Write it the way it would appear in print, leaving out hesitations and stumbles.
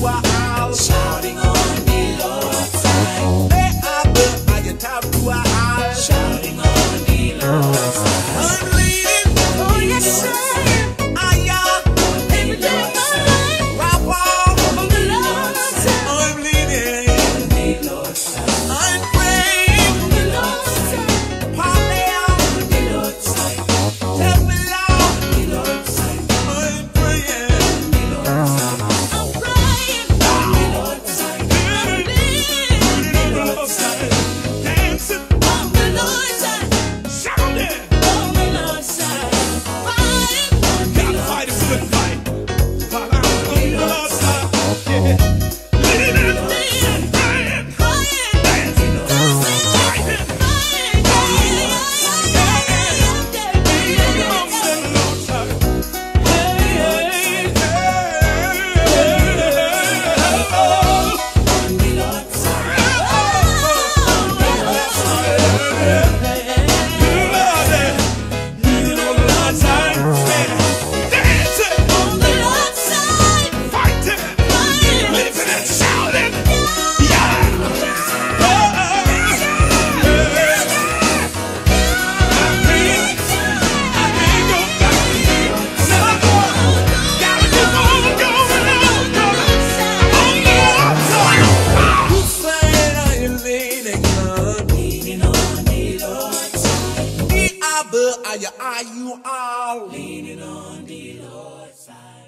to a all. Shouting on the Lord's side. They are the are you top to a all. Shouting on the Lord's side. I'm leaning, Oh, yes, sir. I am Every day of my life. rapper. On the Lord's side. I'm leaning, On the Lord's side. I'm praying. On the Lord's side. Party on, On the Lord's side. tell me Lord, On the Lord's side. I'm praying. On the Lord's side. I'm crying. On the Lord's side. I'm bleeding. On the Lord's side. Dancing, On the Lord's side. shouting. On the Lord's side. Fighting. On the Gotta Lord's fight a good fight. While I'm on the Lord's side. Yeah. Leaning, praying, crying. dancing, Dancing. fighting. Fighting. On the Lord's side. On the Lord's side. Fighting. Leaning on the Lord's side. Are you all? Leaning on the Lord's side.